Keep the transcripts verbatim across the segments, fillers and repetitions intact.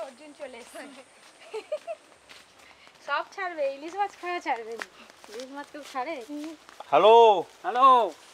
অর্জুন চলে এসেছে। সব ছাড়বে, ইলিশ মাছ খাওয়া ছাড়বে, ইলিশ মাছ কেউ ছাড়ে? হ্যালো হ্যালো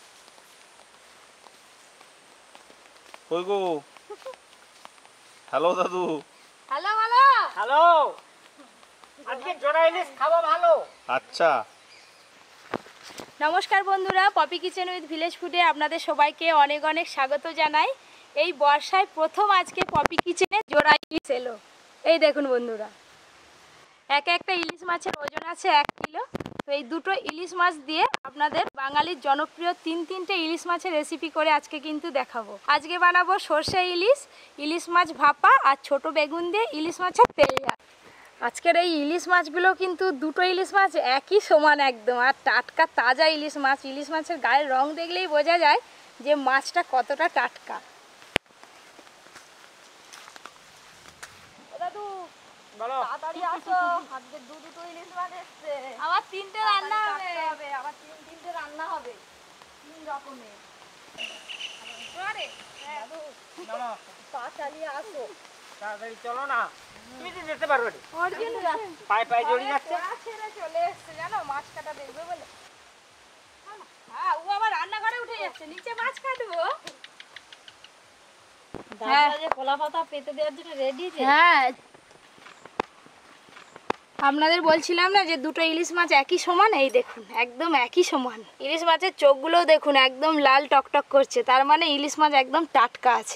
কই গো? হ্যালো দাদু। হ্যালো হ্যালো হ্যালো আজকে জোড়া ইলিশ খাবো ভালো। আচ্ছা, নমস্কার বন্ধুরা, পপি কিচেন উইথ ভিলেজ ফুডে আপনাদের সবাইকে অনেক অনেক স্বাগত জানাই। এই বর্ষায় প্রথম আজকে পপি কিচেনে জোড়া ইলিশ এলো। এই দেখুন বন্ধুরা, এক একটা ইলিশ মাছের ওজন আছে এক কিলো। তো এই দুটো ইলিশ মাছ দিয়ে আপনাদের বাঙালির জনপ্রিয় তিন তিনটে ইলিশ মাছের রেসিপি করে আজকে কিন্তু দেখাবো। আজকে বানাবো সর্ষে ইলিশ, ইলিশ মাছ ভাপা আর ছোট বেগুন দিয়ে ইলিশ মাছের তেল ঝাল। আজকের এই ইলিশ মাছগুলো কিন্তু দুটো ইলিশ মাছ একই সমান একদম, আর টাটকা তাজা ইলিশ মাছ। ইলিশ মাছের গায়ের রং দেখলেই বোঝা যায় যে মাছটা কতটা টাটকা। দাদু বলো তাড়াতাড়ি আসো, আজকে দু দুটো ইলিশ মাছ এসছে। আবার তিনটে রান্না হবে, আবার তিন তিনটে রান্না হবে, তিন রকমের। আরে দাদু পা চালিয়ে আসো, তাড়াতাড়ি চলো না, তুমি তো যেতে পারো রে। অর্জুন পায়ে পায়ে জড়িয়ে যাচ্ছে। ছেড়ে চলে এসছে জানো, মাছ কাটা দেখবে বলে। হ্যাঁ, ও আবার রান্নাঘরে উঠে যাচ্ছে, নিচে মাছ কাটবো। দাদা যে কলা পাতা পেতে দেওয়ার জন্য রেডি যে। হ্যাঁ, আপনাদের বলছিলাম না যে দুটো ইলিশ মাছ একই সমান। এই দেখুন একদম একই সমান। ইলিশ মাছের চোখগুলোও দেখুন একদম লাল টকটক করছে, তার মানে ইলিশ মাছ একদম টাটকা আছে।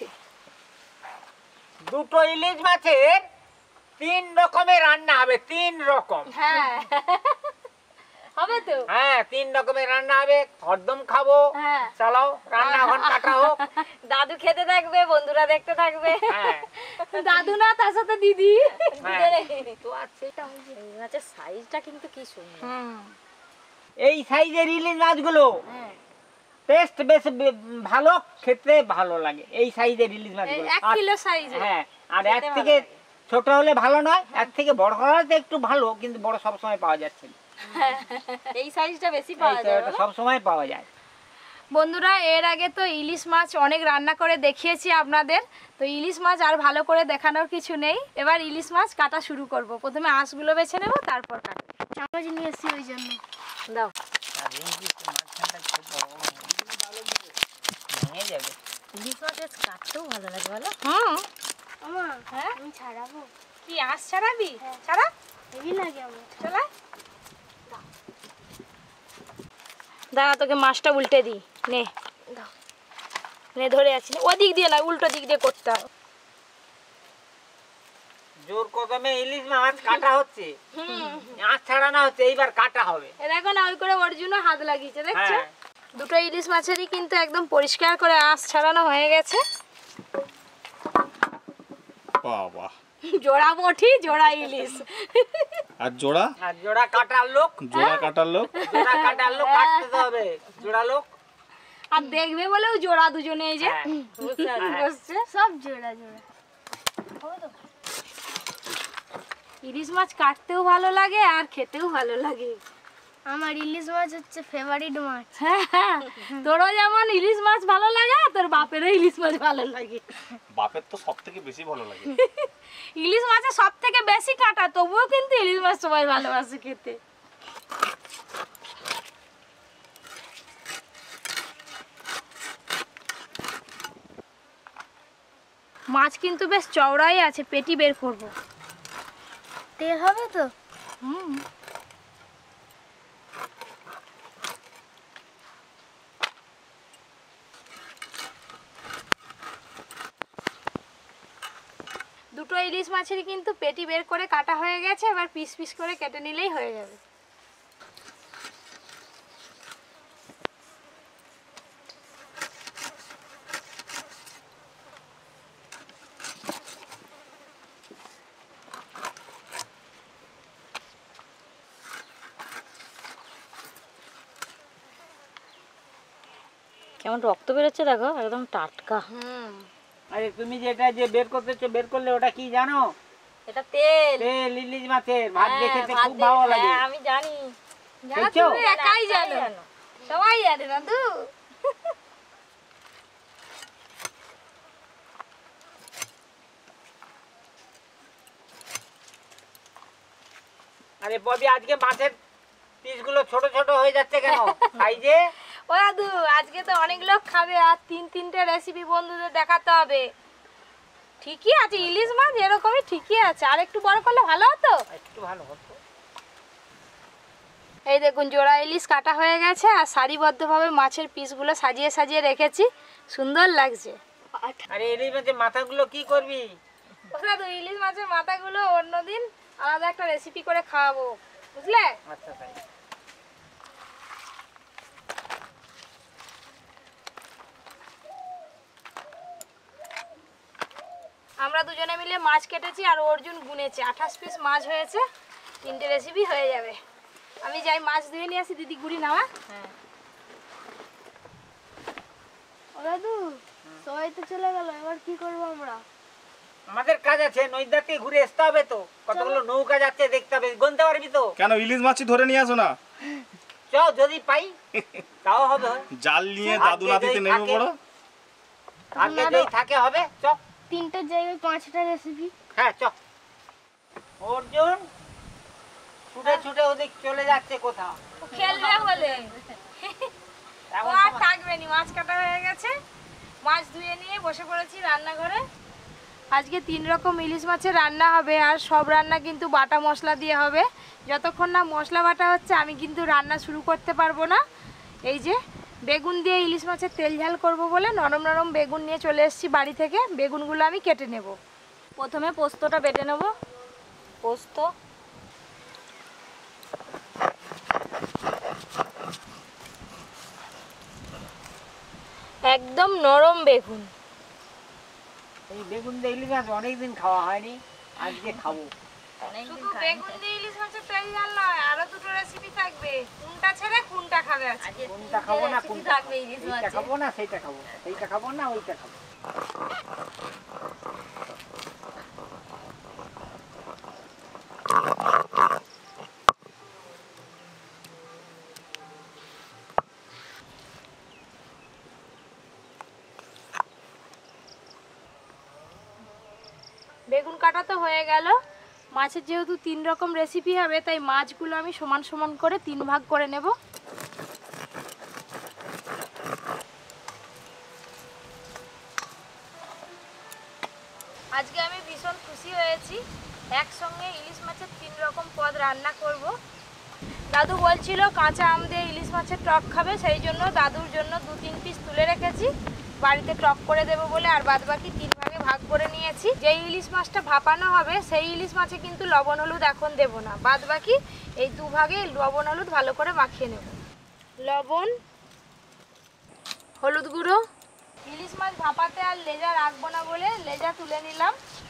দুটো ইলিশ মাছের তিন রকমের রান্না হবে, তিন রকম। হ্যাঁ হবে তো। হ্যাঁ, তিন রকমের রান্না হবে, হরদম খাবো। হ্যাঁ, চালাও রান্না, এখন কাটা হোক। দাদু খেতে থাকবে, বন্ধুরা দেখতে থাকবে। হ্যাঁ, দাদু না, তার সাথে দিদি। তো আছে। এই মাছের সাইজটা কিন্তু কি সুন্দর। এই সাইজের ইলিশ মাছগুলো হ্যাঁ, টেস্ট বেশ বে- ভালো, খেতে ভালো লাগে এই সাইজের ইলিশ এই মাছগুলো। এক আর- কিলো সাইজ। হ্যাঁ, আর খেতে এর ভালো থেকে লাগে। ছোট হলে ভালো নয়, এর থেকে বড় হলে তো একটু ভালো, কিন্তু বড় সব সময় পাওয়া যাচ্ছে না। এই সাইজটা বেশি পাওয়া যায় বলো? সব সময় পাওয়া যায়। বন্ধুরা, এর আগে তো ইলিশ মাছ অনেক রান্না করে দেখিয়েছি আপনাদের, তো ইলিশ মাছ আর ভালো করে দেখানোর কিছু নেই। এবার ইলিশ মাছ কাটা শুরু করব। প্রথমে আঁশগুলো বেছে নেব, তারপর কাটবো। চামচ নিয়ে এসেছি ওই জন্য। দাও। আর ইলিশ মাছখানটা খুব বড় বড় ভেঙে যাবে। ইলিশ মাছ কাটতেও ভালো লাগে বলো? হুম। আমা, হ্যাঁ আমি ছাড়াবো। কি আঁশ ছাড়াবি? ছাড়া হেভি লাগে আমার। চলা দাঁড়া, তোকে মাছটা উল্টে দিই। নে নে, ধরে আছি। ওদিক দিয়ে না, উল্টো দিক দিয়ে করতে হবে। জোর কদমে ইলিশ মাছ কাটা হচ্ছে, আঁশ ছাড়ানো হচ্ছে, এইবার কাটা হবে। এ দেখো না, ওই করে অর্জুনও হাত লাগিয়েছে, দেখছো? হ্যাঁ। দুটো ইলিশ মাছেরই কিন্তু একদম পরিষ্কার করে আঁশ ছাড়ানো হয়ে গেছে। বাবা। জোড়া মঠি, জোড়া ইলিশ। আর জোড়া? আর জোড়া কাটার লোক, জোড়া কাটার লোক? জোড়া কাটার লোক কাটতে তো হবে, জোড়া লোক। আর দেখবে বলেও জোড়া দুজনে, এই যে হ্যাঁ। বসছে সব জোড়া জোড়া। ইলিশ মাছ কাটতেও ভালো লাগে আর খেতেও ভালো লাগে। আমার ইলিশ মাছ হচ্ছে ফেভারিট মাছ। হ্যাঁ, তোরও যেমন ইলিশ মাছ ভালো লাগে, তোর বাপেরও ইলিশ মাছ ভালো লাগে। বাপের তো সব থেকে বেশি ভালো লাগে। ইলিশ মাছে সব থেকে বেশি কাটা, তবুও কিন্তু ইলিশ মাছ সবাই ভালোবাসে খেতে। মাছ কিন্তু বেশ চওড়াই আছে, পেটি বের করব। তেল হবে তো? হুম, দুটো ইলিশ মাছেরই কিন্তু পেটি বের করে কাটা হয়ে গেছে। এবার পিস পিস করে কেটে নিলেই হয়ে যাবে। কেমন রক্ত বেরোচ্ছে দেখো, একদম টাটকা। হুম, আরে তুমি যেটা যে বের করতেছো, বের করলে ওটা কি জানো? এটা তেল। তেল ইলিশ মাছের। ভাত হ্যাঁ, দিয়ে খেতে ভাত খুব দিয়ে- ভালো লাগে। হ্যাঁ, আমি জানি। জানো দেখছো? তুমি একাই জানো, সবাই জানে না তো। আরে ববি আজকে মাছের পিসগুলো ছোট ছোট হয়ে যাচ্ছে কেন সাইজে? ও দাদু আজকে তো অনেক লোক খাবে আর তিন তিনটে রেসিপি বন্ধুদের দেখাতে হবে। ঠিকই আছে, ইলিশ মাছ এরকমই ঠিকই আছে, আর একটু বড় করলে ভালো হতো। একটু ভালো হতো। এই দেখুন জোড়া ইলিশ কাটা হয়ে গেছে আর সারিবদ্ধভাবে মাছের পিসগুলো সাজিয়ে সাজিয়ে রেখেছি, সুন্দর লাগছে। আরে ইলিশ মাছের মাথাগুলো কি করবি? ও দাদু ইলিশ মাছের মাথাগুলো অন্যদিন আলাদা একটা রেসিপি করে খাওয়াবো, বুঝলে? আচ্ছা তাই। আমরা দুজনে মিলে মাছ কেটেছি আর অর্জুন গুনেছে, আঠাশ পিস মাছ হয়েছে, তিনটে রেসিপি হয়ে যাবে। আমি যাই মাছ ধুয়ে নিয়ে আসি, দিদি গুড়ি নামা। হ্যাঁ ও দাদু সবাই তো চলে গেল, এবার কি করবো আমরা? আমাদের কাজ আছে, নদীর থেকে ঘুরে আসতে হবে তো, কতগুলো নৌকা যাচ্ছে দেখতে হবে, গুনতে পারবি তো? কেন ইলিশ মাছই ধরে নিয়ে আসো না? চ যদি পাই তাও হবে। জাল নিয়ে দাদু নাতিতে নেমে পড়ো। আগে যদি থাকে হবে। চ তিনটে জায়গায় পাঁচটা রেসিপি। হ্যাঁ চ। অর্জুন ছুটে ছুটে ওদিক চলে যাচ্ছে কোথাও। খেলবে বলে ও আর থাকবে নি, মাছ কাটা হয়ে গেছে, মাছ ধুয়ে নিয়ে বসে পড়েছি রান্নাঘরে। আজকে তিন রকম ইলিশ মাছের রান্না হবে আর সব রান্না কিন্তু বাটা মশলা দিয়ে হবে। যতক্ষণ না মশলা বাটা হচ্ছে আমি কিন্তু রান্না শুরু করতে পারবো না। এই যে বেগুন দিয়ে ইলিশ মাছের তেল ঝাল করব বলে নরম নরম বেগুন নিয়ে চলে এসেছি বাড়ি থেকে, বেগুনগুলো আমি কেটে নেব। প্রথমে পোস্তটা বেটে নেব। পোস্ত একদম নরম বেগুন। এই বেগুন দিয়ে ইলিশ মাছ অনেকদিন খাওয়া হয়নি, আজকে খাবো। শুধু বেগুন দিয়ে ইলিশ মাছের তেল ঝাল নয়, আরো দুটো রেসিপি থাকবে, কোনটা ছেড়ে কোনটা খাবে আজকে? কোনটা খাবো না কোনটা থাকবে ইলিশ এইটা মাছে। খাবো না সেইটা খাবো, এইটা খাবো না ওইটা খাবো। বেগুন কাটা তো হয়ে গেল। মাছের যেহেতু তিন রকম রেসিপি হবে তাই মাছগুলো আমি সমান সমান করে তিন ভাগ করে নেব। আজকে আমি ভীষণ খুশি হয়েছি, একসঙ্গে ইলিশ মাছের তিন রকম পদ রান্না করব। দাদু বলছিল কাঁচা আম দিয়ে ইলিশ মাছের টক খাবে, সেই জন্য দাদুর জন্য দু তিন পিস তুলে রেখেছি, বাড়িতে টক করে দেবো বলে, আর বাদ বাকি তিন ভাগে ভাগ করে নিয়েছি। যেই ইলিশ মাছটা ভাপানো হবে সেই ইলিশ মাছে কিন্তু লবণ হলুদ এখন দেবো না, বাদ বাকি এই দু ভাগে লবণ হলুদ ভালো করে মাখিয়ে নেব। লবণ, হলুদ গুঁড়ো। ইলিশ মাছ ভাপাতে আর লেজা রাখবো না বলে লেজা তুলে নিলাম।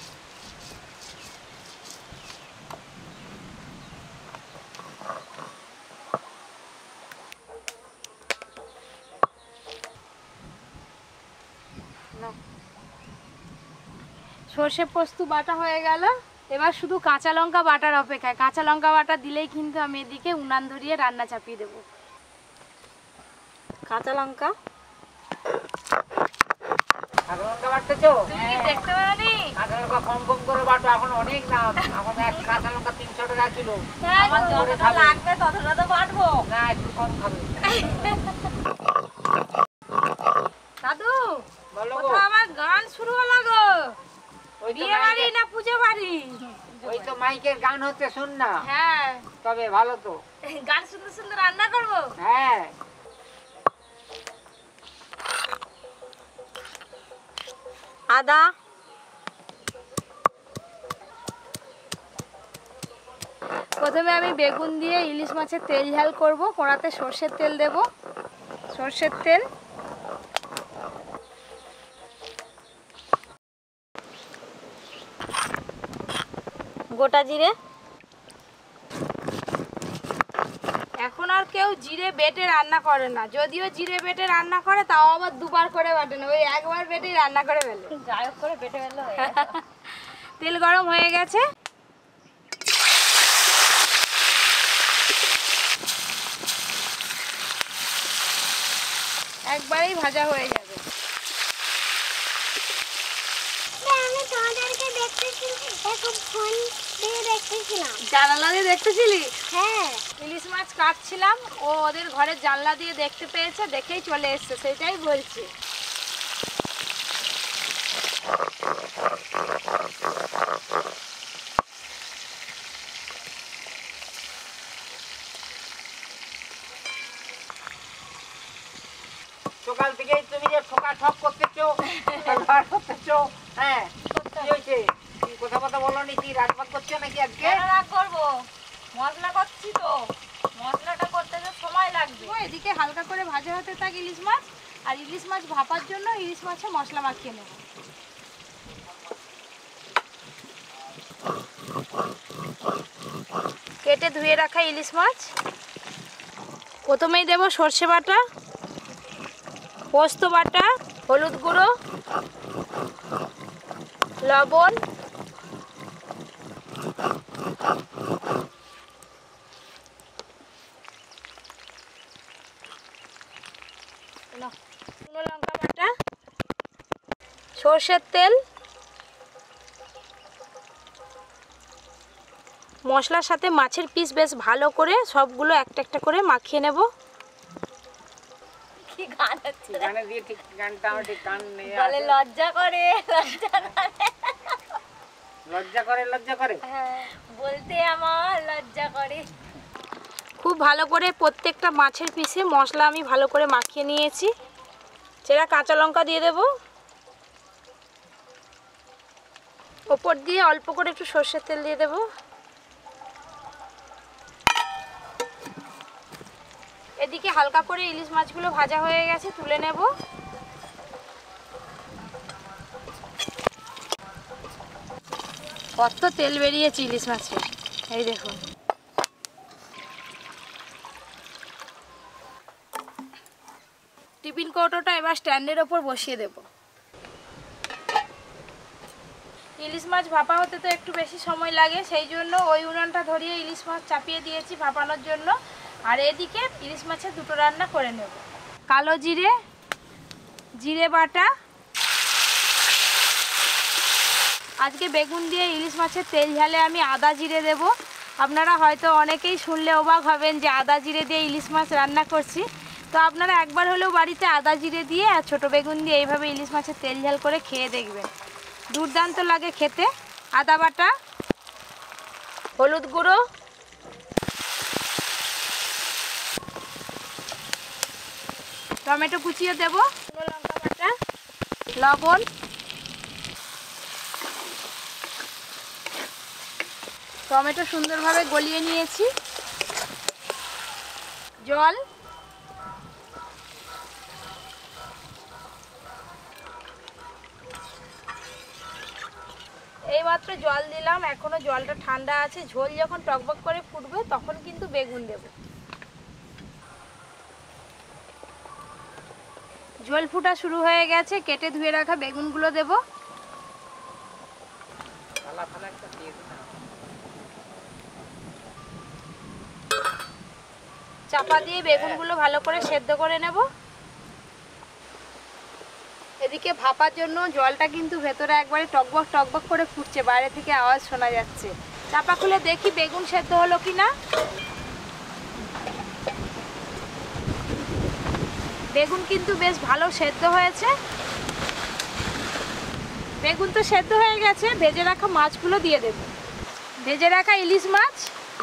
সর্ষে পোস্ত বাটা হয়ে গেল, এবার শুধু কাঁচা লঙ্কা বাটার অপেক্ষায়। কাঁচা লঙ্কা বাটা দিলেই কিন্তু আমি এদিকে উনান ধরিয়ে রান্না চাপিয়ে দেবো। কাঁচা লঙ্কা কাঁচা লঙ্কা বাটতেছো? তুমি কি দেখতে পারোনি? কাঁচা লঙ্কা কম কম করে বাটো, এখন অনেক দাম। এখন এক কাঁচা লঙ্কা তিনশো টাকা কিলো। আমার যতটা লাগবে ততটা তো বাটবো। না একটু কম খাবে। দাদু বলো গো। কোথাও আমার গান শুরু হলো গো। ওই তো বিয়ে বাড়ি না পুজো বাড়ি? ওই তো মাইকের গান হচ্ছে, শুন না। হ্যাঁ তবে ভালো তো। গান সুন্দর সুন্দর রান্না করবো। হ্যাঁ আদা, প্রথমে আমি বেগুন দিয়ে ইলিশ মাছের তেল ঝাল করব। কড়াতে সর্ষের তেল দেব, সর্ষের তেল, গোটা জিরে। এখন আর কেউ জিরে বেটে রান্না করে না, যদিও জিরে বেটে রান্না করে তাও আবার দুবার করে বাটে না, ওই একবার বেটেই রান্না করে ফেলে। যাই হোক করে বেটে ফেললে হয়ে গেছে। তেল গরম হয়ে গেছে, একবারেই ভাজা হয়ে যাবে। আমি তোমাদেরকে জানালা দিয়ে দেখতেছিলি? হ্যাঁ। ইলিশ মাছ কাটছিলাম, ও ওদের ঘরের জানলা দিয়ে দেখতে পেয়েছে, দেখেই চলে এসছে, সেটাই বলছি। সকাল থেকে তুমি যে ঠোকা ঠক করতেছো, ঠক করতেছো, হ্যাঁ কি হয়েছে? কথা কথা বলো নি, কি রাগবাগ করছো নাকি আজকে? রাগ করবো, মশলা করছি তো, মশলাটা করতে তো সময় লাগবে। এদিকে হালকা করে ভাজা হতে থাক ইলিশ মাছ, আর ইলিশ মাছ ভাপার জন্য ইলিশ মাছে মশলা মাখিয়ে নেব। কেটে ধুয়ে রাখা ইলিশ মাছ, প্রথমেই দেব সর্ষে বাটা, পোস্ত বাটা, হলুদ গুঁড়ো, লবণ, শুকনো লঙ্কা বাটা, সর্ষের তেল, মশলার সাথে মাছের পিস বেশ ভালো করে সবগুলো একটা একটা করে মাখিয়ে নেব। কি গান আছে? গানে দিয়ে ঠিক গানটা আমার ঠিক কান নেই। বলে লজ্জা করে, লজ্জা করে, লজ্জা করে, লজ্জা করে। হ্যাঁ, বলতে আমার লজ্জা করে। খুব ভালো করে প্রত্যেকটা মাছের পিসে মশলা আমি ভালো করে মাখিয়ে নিয়েছি। সেটা কাঁচা লঙ্কা দিয়ে দেব, ওপর দিয়ে অল্প করে একটু সর্ষের তেল দিয়ে দেব। এদিকে হালকা করে ইলিশ মাছগুলো ভাজা হয়ে গেছে, তুলে নেব। কত তেল বেরিয়েছে ইলিশ মাছের, এই দেখুন। টিফিন কৌটোটা এবার স্ট্যান্ডের ওপর বসিয়ে দেব। ইলিশ মাছ ভাপা হতে তো একটু বেশি সময় লাগে, সেই জন্য ওই উনানটা ধরিয়ে ইলিশ মাছ চাপিয়ে দিয়েছি ভাপানোর জন্য। আর এদিকে ইলিশ মাছের দুটো রান্না করে নেব। কালো জিরে, জিরে বাটা, আজকে বেগুন দিয়ে ইলিশ মাছের তেল ঝালে আমি আদা জিরে দেব। আপনারা হয়তো অনেকেই শুনলে অবাক হবেন যে আদা জিরে দিয়ে ইলিশ মাছ রান্না করছি, তো আপনারা একবার হলেও বাড়িতে আদা জিরে দিয়ে আর ছোটো বেগুন দিয়ে এইভাবে ইলিশ মাছের তেল ঝাল করে খেয়ে দেখবেন, দুর্দান্ত লাগে খেতে। আদা বাটা, হলুদ গুঁড়ো, টমেটো কুচিয়ে দেব, শুকনো লঙ্কা বাটা, লবণ, টমেটো সুন্দরভাবে গলিয়ে নিয়েছি, জল, এইমাত্র জল দিলাম, এখনো জলটা ঠান্ডা আছে। ঝোল যখন টকবক করে ফুটবে তখন কিন্তু বেগুন দেব। ঝোল ফুটা শুরু হয়ে গেছে, কেটে ধুয়ে রাখা বেগুনগুলো দেব। চাপা দিয়ে বেগুনগুলো ভালো করে সেদ্ধ করে নেব। এদিকে ভাপার জন্য জলটা কিন্তু ভেতরে একবারে টকবক টকবক করে ফুটছে, বাইরে থেকে আওয়াজ শোনা যাচ্ছে। চাপা খুলে দেখি বেগুন সেদ্ধ হলো কিনা। বেগুন কিন্তু বেশ ভালো সেদ্ধ হয়েছে। বেগুন তো সেদ্ধ হয়ে গেছে, ভেজে রাখা মাছগুলো দিয়ে দেব। ভেজে রাখা ইলিশ মাছ,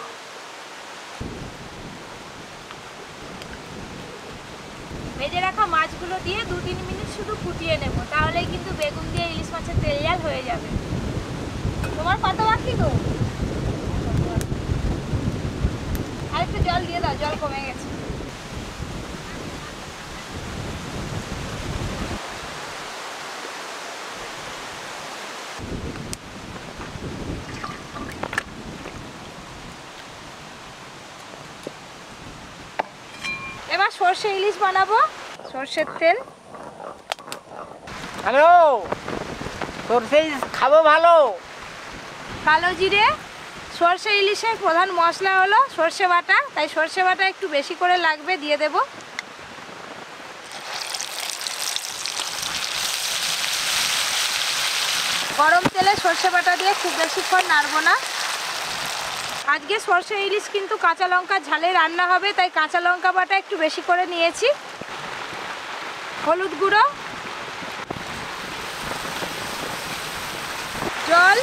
ভেজে রাখা মাছগুলো দিয়ে দু তিন মিনিট শুধু ফুটিয়ে নেব, তাহলেই কিন্তু বেগুন দিয়ে ইলিশ মাছের তেল ঝাল হয়ে যাবে। তোমার কত বাকি গো? আরেকটু জল দিয়ে দাও, জল কমে গেছে। এবার সর্ষে ইলিশ বানাবো। সর্ষের তেল, হ্যালো, সরষে ইলিশ খাবো ভালো। কালো জিরে। সর্ষে ইলিশের প্রধান মশলা হলো সর্ষে বাটা, তাই সর্ষে বাটা একটু বেশি করে লাগবে, দিয়ে দেব। গরম তেলে সর্ষে বাটা দিয়ে খুব বেশিক্ষণ নাড়বো না। আজকে সর্ষে ইলিশ কিন্তু কাঁচা লঙ্কা ঝালে রান্না হবে, তাই কাঁচা লঙ্কা বাটা একটু বেশি করে নিয়েছি। হলুদ গুঁড়ো, জল,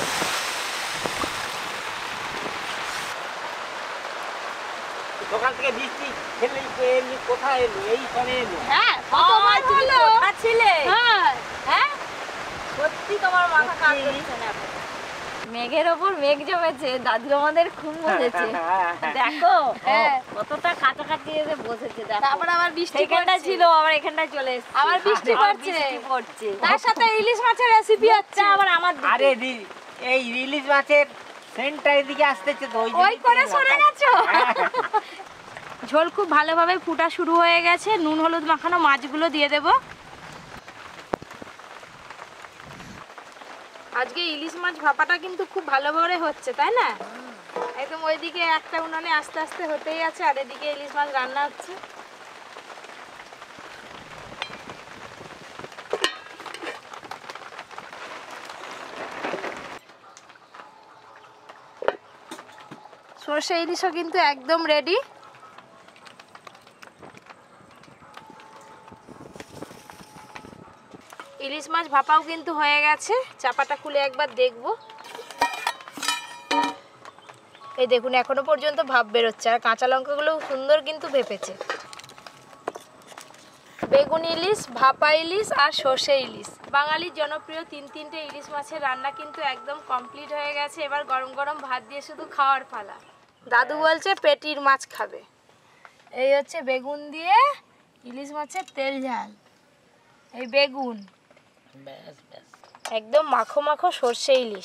দোকান থেকে বৃষ্টি খেলে এমনি কোথায় এলো? এই সবে এলো। হ্যাঁ কতবার হলো ছিলে হ্যাঁ হ্যাঁ সত্যি তোমার মাথা কাজ করছে না এখন। মেঘের ওপর মেঘ জমেছে, দাদু আমাদের খুব বসেছে। দেখো হ্যাঁ। কতটা কাছাকাছি এসে বসেছে, দেখো তারপর আবার বৃষ্টি সেখানটা পড়ছে। ছিল, আবার এখানটায় চলে এসেছে। আবার বৃষ্টি আবার পড়ছে। বৃষ্টি পড়ছে। তার সাথে ইলিশ মাছের রেসিপি হচ্ছে আবার আমার দিকে। আরে দি- এই ইলিশ মাছের সেন্টটা এদিকে আসতেছে তো ওই ওই জন্যই করে তো সরে এলাম। গেছো হ্যাঁ। ঝোল খুব ভালোভাবে ফুটা শুরু হয়ে গেছে। নুন হলুদ মাখানো মাছগুলো দিয়ে দেব। আজকে ইলিশ মাছ ভাপাটা কিন্তু খুব ভালোভাবে হচ্ছে, তাই না? একদম ওইদিকে একটা উনানে আস্তে আস্তে হতেই আছে, আর এদিকে ইলিশ মাছ রান্না হচ্ছে। সর্ষে ইলিশও কিন্তু একদম রেডি। ইলিশ মাছ ভাপাও কিন্তু হয়ে গেছে। চাপাটা খুলে একবার দেখব। এই দেখুন এখনো পর্যন্ত ভাপ বেরোচ্ছে, আর কাঁচা লঙ্কাগুলো সুন্দর কিন্তু ভেপেছে। বেগুন ইলিশ, ভাপা ইলিশ আর সর্ষে ইলিশ, বাঙালির জনপ্রিয় তিন তিনটে ইলিশ মাছের রান্না কিন্তু একদম কমপ্লিট হয়ে গেছে। এবার গরম গরম ভাত দিয়ে শুধু খাওয়ার পালা। দাদু বলছে পেটির মাছ খাবে। এই হচ্ছে বেগুন দিয়ে ইলিশ মাছের তেল ঝাল। এই বেগুন ব্যাস ব্যাস। একদম মাখো মাখো সর্ষে ইলিশ।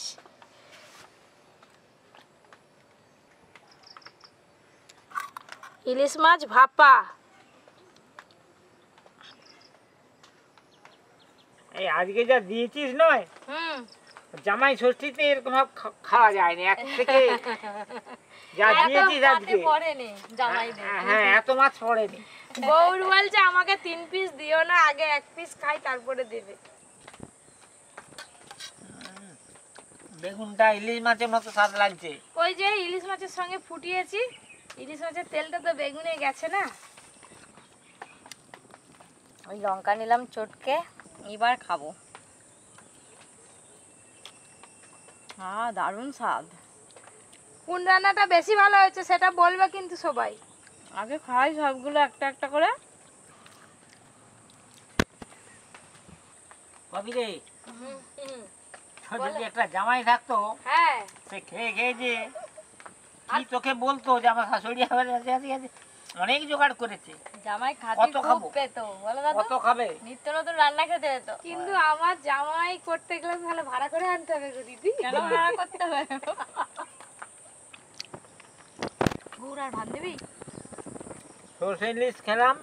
ইলিশ মাছ ভাপা। এই আজকে যা দিয়েছিস নয়, হুম জামাই ষষ্ঠীতে এরকম ভাবে খা- খাওয়া যায়নি এক থেকে যা দিয়েছিস আজকে। পড়েনি জামাইদের। হ্যাঁ এত মাছ পড়েনি। বউর বলছে আমাকে তিন পিস দিও না, আগে এক পিস খাই তারপরে দেবে। বেগুনটা ইলিশ মাছের মতো স্বাদ লাগছে। ওই যে ইলিশ মাছের সঙ্গে ফুটিয়েছি, ইলিশ মাছের তেলটা তো বেগুনে গেছে না। ওই লঙ্কা নিলাম চটকে, এবার খাবো। হ্যাঁ দারুণ স্বাদ। কোন রান্নাটা বেশি ভালো হয়েছে সেটা বলবে কিন্তু সবাই। আগে খাই সবগুলো একটা একটা করে। কবি রে, তোর যদি একটা জামাই থাকতো, হ্যাঁ সে খেয়ে খেয়ে যে কি তোকে বলতো যে আমার শাশুড়ি আবার আছে আছে আছে অনেক জোগাড় করেছে। জামাই খাতি কত খুব খাবো? পেতো, বলো দাদু? কত খাবে? নিত্য নতুন রান্না খেতে যেত। কিন্তু আমার জামাই করতে গেলে তাহলে ভাড়া করে আনতে হবে গো দিদি। কেন ভাড়া করতে হবে? গুড় আর ভাত দিবি? সর্ষে ইলিশ খেলাম।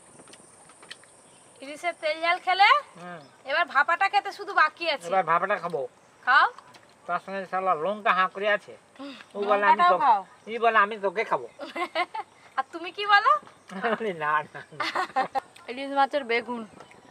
ইলিশের তেল ঝাল খেলে, হুম, এবার ভাপাটা খেতে শুধু বাকি আছে। এবার ভাপাটা খাবো। খাও। তার সঙ্গে শালা লঙ্কা হাঁ করে আছে। ও বলে আমি লঙ্কাটাও তো খাও। ই বলে আমি তোকে খাবো। আর তুমি কি বলো? আমি বলি, না না না। ইলিশ মাছের বেগুন।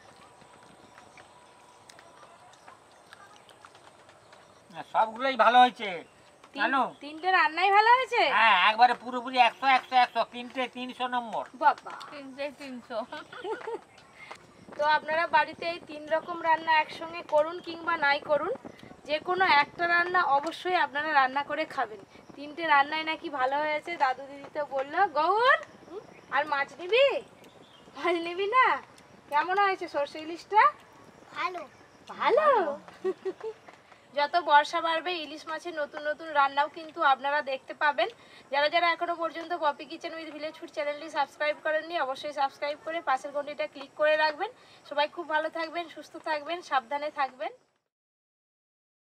সবগুলোই ভালো হয়েছে তিন- জানো। তিনটে রান্নাই ভালো হয়েছে। হ্যাঁ একবারে পুরোপুরি একশো একশো একশো তিনটে তিনশো নম্বর। বাবা, তিনটে তিনশো। তো আপনারা বাড়িতে এই তিন রকম রান্না একসঙ্গে করুন কিংবা নাই করুন, যে কোনো একটা রান্না অবশ্যই আপনারা রান্না করে খাবেন। তিনটে রান্নাই নাকি ভালো হয়েছে, দাদু দিদি তো বললো। গৌর, আর মাছ নিবি? মাছ নিবি না? কেমন হয়েছে সর্ষে ইলিশটা? ভালো। ভালো। যত বর্ষা বাড়বে ইলিশ মাছের নতুন নতুন রান্নাও কিন্তু আপনারা দেখতে পাবেন। যারা যারা এখনো পর্যন্ত Poppy kitchen with village food চ্যানেলটি সাবস্ক্রাইব করেননি, অবশ্যই সাবস্ক্রাইব করে পাশের ঘন্টিটা ক্লিক করে রাখবেন। সবাই খুব ভালো থাকবেন, সুস্থ থাকবেন, সাবধানে থাকবেন।